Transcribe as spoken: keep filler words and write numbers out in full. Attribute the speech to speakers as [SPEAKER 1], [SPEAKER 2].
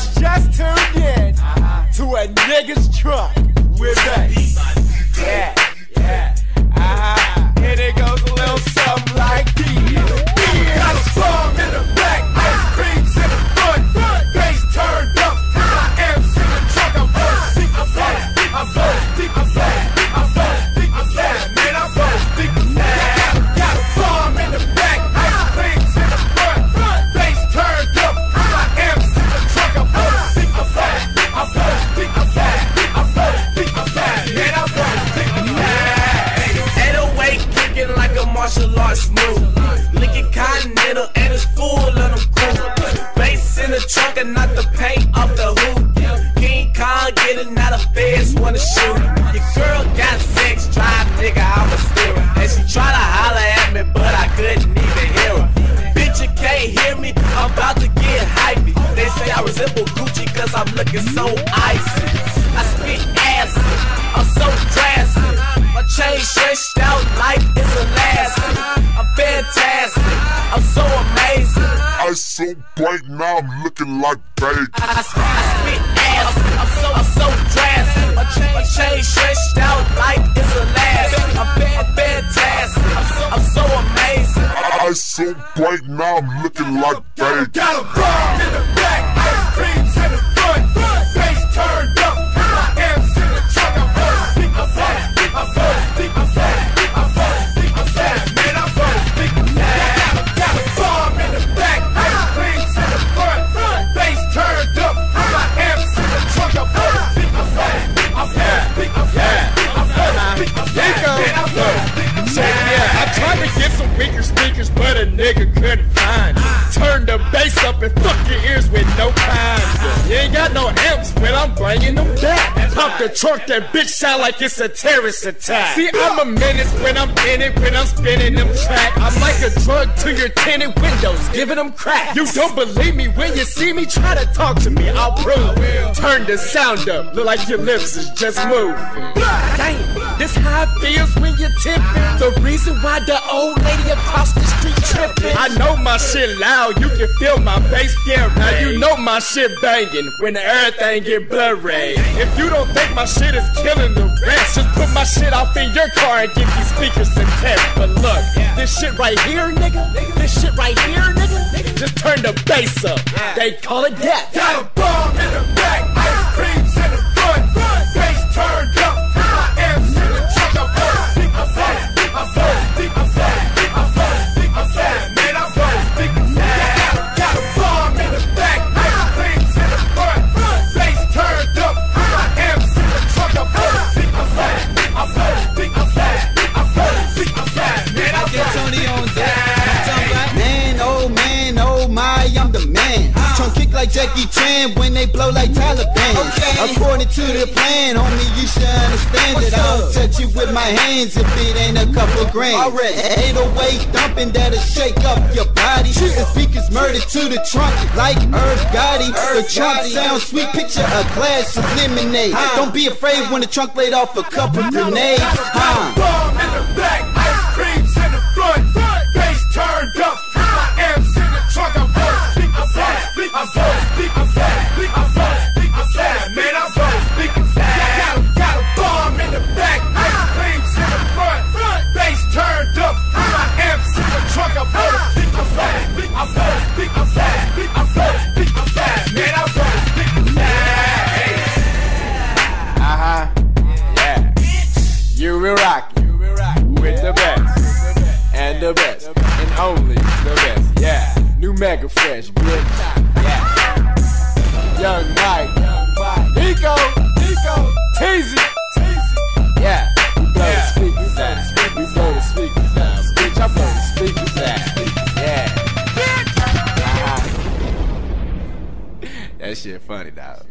[SPEAKER 1] just tuned in to a nigga's trunk with bass. Yeah, yeah, uh-huh. And it goes a little something like this. Got a bomb in the back, ice creams in the front, bass turned up, my amps in the trunk. I'm first, deep, I'm first, deep, I'm first, deep, I'm first, deep, I'm first, deep, I'm first, man, I'm first, deep, I'm first. Got a bomb in the back, ice creams in the front, bass turned up, my amps in the trunk. I'm first, deep, I'm first, deep, I'm first, deep, I'm first, deep, I'm first, deep, I'm first, man, I'm first, deep, I'm first.
[SPEAKER 2] eight oh eight kicking like a martial arts move. Licking continental and it's full of them cool. Bass in the trunk and not the paint off the hoop. King Kong getting out of feds wanna shoot. Your girl got sex drive, nigga, I was steer her. And she try to holler at me, but I couldn't even hear her. Bitch, you can't hear me, I'm about to get hypey. They say I resemble Gucci cause I'm looking so icy. I spit acid, I'm so drastic. My chain stretched out like it's elastic. I'm fantastic, I'm so amazing.
[SPEAKER 3] I so bright now I'm looking like Vegas.
[SPEAKER 2] I, I, I spit acid, I'm so, I'm so drastic. My chain, my chain stretched out like it's elastic. I'm, I'm fantastic, I'm so, I'm so amazing.
[SPEAKER 3] I, I so bright now I'm looking like Vegas.
[SPEAKER 1] Got a bomb in the back, ice creams in the front, bass turned up, my amps in the trunk. I'm first, deep, I'm first, deep, I'm first, deep, I'm first, deep, I'm first, deep, I'm first, man, I'm first, deep, I'm first. Got a bomb in the back, ice creams in the front, bass turned up, my amps in the trunk. I'm first, deep, I'm first, deep, I'm first, deep, I'm first, deep, I'm first, deep, I'm first, man, I'm first, deep, I'm first.
[SPEAKER 4] I tried to get some weaker speakers, but a nigga couldn't find. Turn the bass up and fuck your ears with no kind. You ain't got no amps, but I'm bringing them back. Pop the trunk, that bitch sound like it's a terrorist attack. See, I'm a menace when I'm in it, when I'm spinning them tracks. I'm like a drug to your tinted windows, giving them crack. You don't believe me when you see me, try to talk to me, I'll prove it. Turn the sound up, look like your lips is just moving. Damn, this how it feels when you're tipping. The reason why the old lady across the street tripping. I know my shit loud, you can feel my bass get. Now you know my shit banging when everything get blurry. If you don't think my shit is killing the rest, just put my shit off in your car and give these speakers a test. But look, this shit right here, nigga, this shit right here, nigga, just turn the bass up. They call it death.
[SPEAKER 1] Got a bomb in the back, ice creams in the front, bass turned up, my amps in the trunk. I'm first, deep, I'm first, deep, I'm first, deep, I'm first, deep, I'm first, deep, I'm first, man, I'm first, deep, I'm first. Got a bomb in the back, ice creams in the front, bass turned up, my amps in the trunk. I'm first, deep, I'm first, deep, I'm first, deep, I'm first, deep, I'm first, deep, I'm first, man, I'm first.
[SPEAKER 5] Tony on that. Man, oh man, oh my, I'm the man. Trunk kick like Jackie Chan when they blow like Taliban. Okay. According to the plan, homie, you should understand that I don't touch you with my hands if it ain't a couple grand. Already eight oh eight dumping that'll shake up your body. The speakers murdered to the trunk like Irv Gotti. The trunk sounds sweet, picture a glass of lemonade. Don't be afraid when the trunk laid off a couple grenades. Huh.
[SPEAKER 1] Bomb in the back, ice creams in the front, bass turned up, my amps in the trunk. I'm first, deep, I'm first, deep, I'm first, deep, I'm first, deep, I'm first, deep, I'm first, man, I'm first, deep, I'm first. Got a, got a bomb in the back, ice creams in the front, bass turned up, my amps in the trunk. I'm first, deep, I'm first, deep, I'm first, deep, I'm first, deep, I'm first, deep, I'm first, man, I'm first, deep, I'm first.
[SPEAKER 4] Uh-huh, yeah. You will rock it with the best, and the best, and only the best, yeah. New Mega Fresh, bitch, yeah. Young Mike, Nico, Nico, Teasy, yeah. We blow the speakers out, we blow the speakers out, bitch, I blow the speakers out, yeah. Uh-huh. That shit funny, dog.